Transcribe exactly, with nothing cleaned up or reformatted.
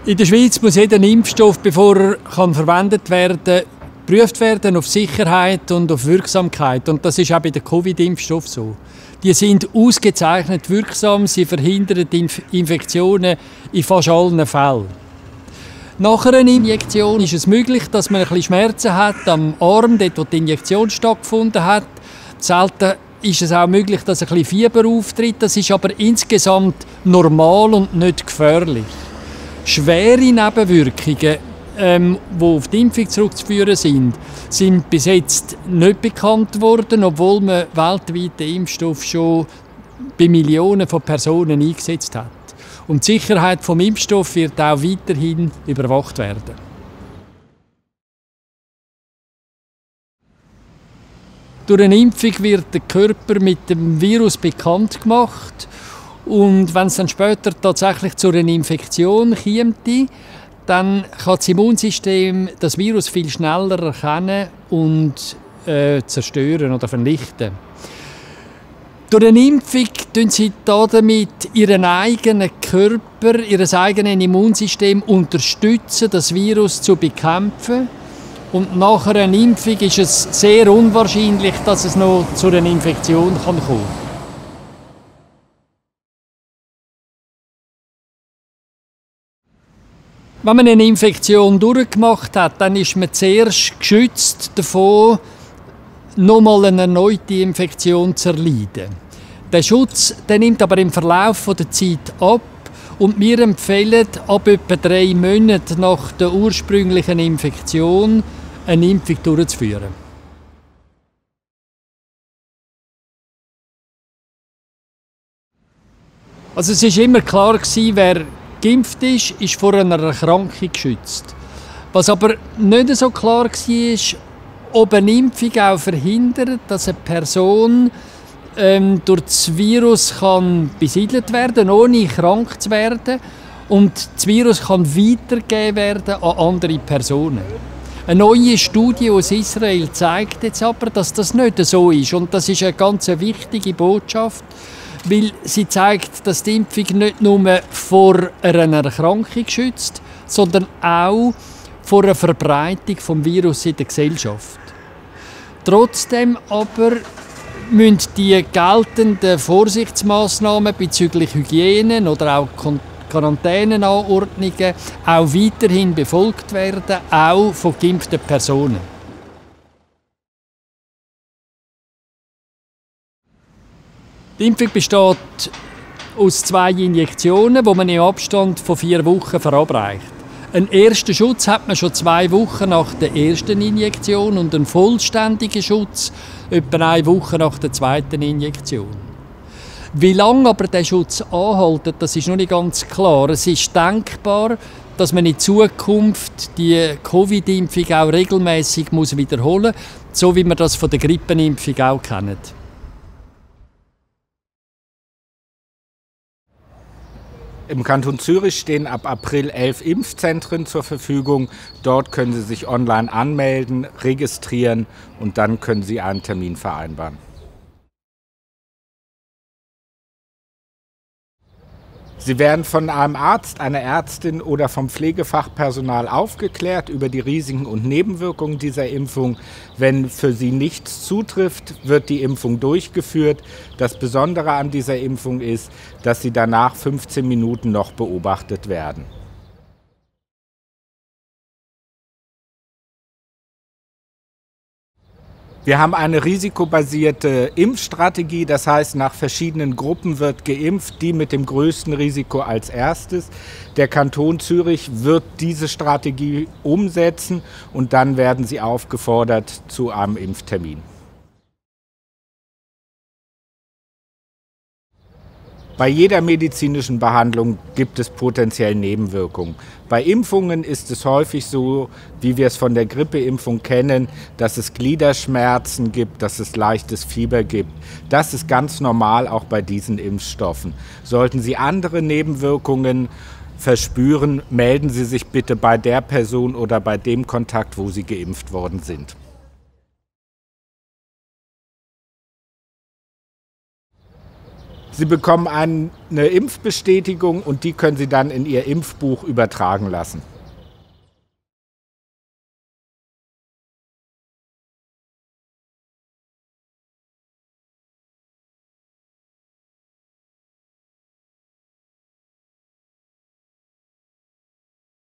In der Schweiz muss jeder Impfstoff, bevor er kann verwendet werden kann, geprüft werden auf Sicherheit und auf Wirksamkeit. Und das ist auch bei den Covid-Impfstoffen so. Die sind ausgezeichnet wirksam, sie verhindern Inf Infektionen in fast allen Fällen. Nach einer Injektion ist es möglich, dass man ein bisschen Schmerzen hat am Arm, dort wo die Injektion stattgefunden hat. Selten ist es auch möglich, dass ein bisschen Fieber auftritt. Das ist aber insgesamt normal und nicht gefährlich. Schwere Nebenwirkungen, ähm, die auf die Impfung zurückzuführen sind, sind bis jetzt nicht bekannt worden, obwohl man weltweit den Impfstoff schon bei Millionen von Personen eingesetzt hat. Und die Sicherheit des Impfstoffs wird auch weiterhin überwacht werden. Durch eine Impfung wird der Körper mit dem Virus bekannt gemacht. Und wenn es dann später tatsächlich zu einer Infektion käme, dann kann das Immunsystem das Virus viel schneller erkennen und äh, zerstören oder vernichten. Durch eine Impfung unterstützen sie damit ihren eigenen Körper, ihr eigenes Immunsystem unterstützen, das Virus zu bekämpfen. Und nach einer Impfung ist es sehr unwahrscheinlich, dass es noch zu einer Infektion kommen kann. Wenn man eine Infektion durchgemacht hat, dann ist man zuerst geschützt davon, nochmal eine erneute Infektion zu erleiden. Der Schutz der nimmt aber im Verlauf der Zeit ab und wir empfehlen, ab etwa drei Monaten nach der ursprünglichen Infektion eine Impfung durchzuführen. Also es war immer klar, wer geimpft ist, ist vor einer Erkrankung geschützt. Was aber nicht so klar war, ob eine Impfung auch verhindert, dass eine Person ähm, durch das Virus kann besiedelt werden, ohne krank zu werden. Und das Virus kann weitergegeben werden an andere Personen. Eine neue Studie aus Israel zeigt jetzt aber, dass das nicht so ist. Und das ist eine ganz wichtige Botschaft, weil sie zeigt, dass die Impfung nicht nur vor einer Erkrankung schützt, sondern auch vor einer Verbreitung des Virus in der Gesellschaft. Trotzdem aber müssen die geltenden Vorsichtsmaßnahmen bezüglich Hygiene oder auch Quarantänenanordnungen auch weiterhin befolgt werden, auch von geimpften Personen. Die Impfung besteht aus zwei Injektionen, die man im Abstand von vier Wochen verabreicht. Einen ersten Schutz hat man schon zwei Wochen nach der ersten Injektion und einen vollständigen Schutz etwa eine Woche nach der zweiten Injektion. Wie lange aber der Schutz anhält, das ist noch nicht ganz klar. Es ist denkbar, dass man in Zukunft die Covid-Impfung auch regelmäßig wiederholen muss, so wie wir das von der Grippenimpfung auch kennen. Im Kanton Zürich stehen ab April elf Impfzentren zur Verfügung. Dort können Sie sich online anmelden, registrieren und dann können Sie einen Termin vereinbaren. Sie werden von einem Arzt, einer Ärztin oder vom Pflegefachpersonal aufgeklärt über die Risiken und Nebenwirkungen dieser Impfung. Wenn für Sie nichts zutrifft, wird die Impfung durchgeführt. Das Besondere an dieser Impfung ist, dass Sie danach fünfzehn Minuten noch beobachtet werden. Wir haben eine risikobasierte Impfstrategie, das heißt, nach verschiedenen Gruppen wird geimpft, die mit dem größten Risiko als erstes. Der Kanton Zürich wird diese Strategie umsetzen und dann werden sie aufgefordert zu einem Impftermin. Bei jeder medizinischen Behandlung gibt es potenziell Nebenwirkungen. Bei Impfungen ist es häufig so, wie wir es von der Grippeimpfung kennen, dass es Gliederschmerzen gibt, dass es leichtes Fieber gibt. Das ist ganz normal auch bei diesen Impfstoffen. Sollten Sie andere Nebenwirkungen verspüren, melden Sie sich bitte bei der Person oder bei dem Kontakt, wo Sie geimpft worden sind. Sie bekommen eine Impfbestätigung und die können Sie dann in Ihr Impfbuch übertragen lassen.